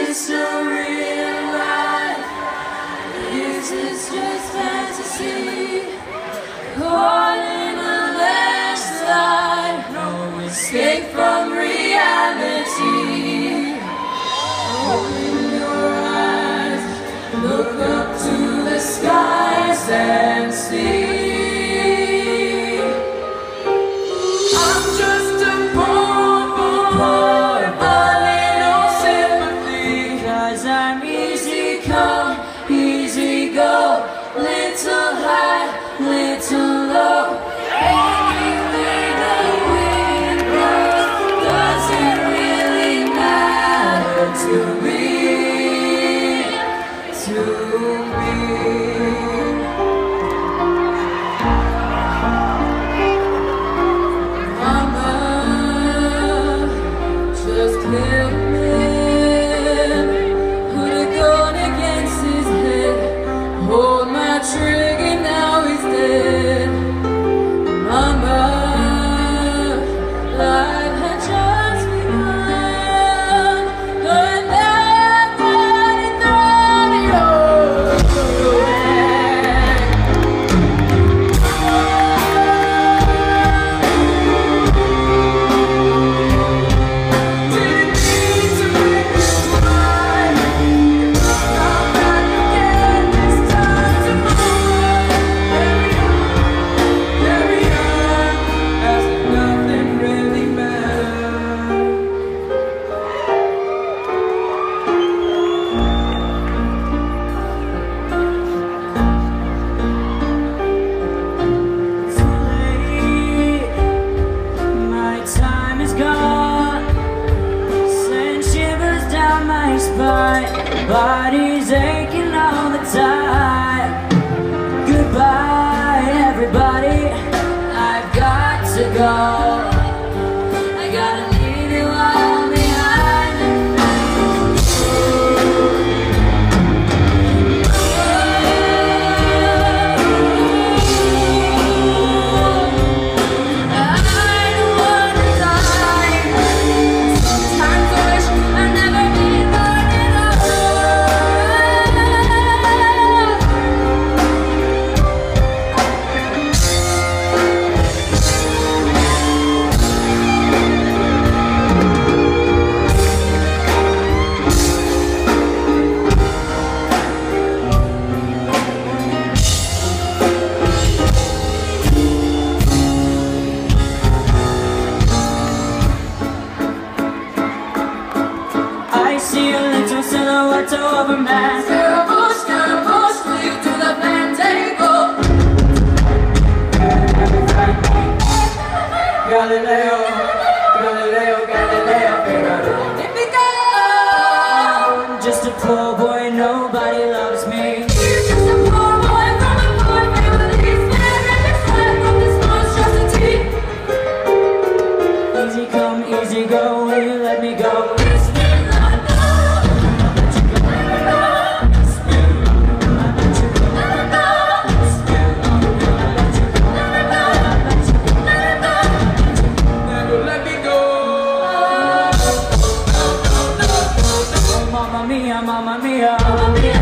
this a real life? Is this just fantasy? Caught in a landslide, no escape from reality. Open your eyes, look up to the skies and see. I'm just a poor boy, a little sympathy, 'cause I'm easy come, easy go, little high, little low. Anything the wind blows doesn't really matter to me, to me. Mama, just killed him, put a gun against his head, hold my trigger, now he's dead. Mama, life had just begun, but now I'm thrown your way. Didn't mean to make this right. Come back again, this time tomorrow. Carry on, as if nothing really mattered. Too late, my time is gone. Send shivers down my spine, body's aching all the time. Goodbye, everybody, I've got to go. I gotta leave you all behind. I don't wanna die. Sometimes I wish I'd never been born at I see a little silhouette over man. Scaramouche, lead to the plan table. Galileo, Galileo, Galileo, Figaro. Just a poor boy, nobody loves me. You're just a poor boy from a poor family, staring beside from this monstrosity. Easy come, easy go, will you let me go? Mamma mia, mamma mia, mamma mia.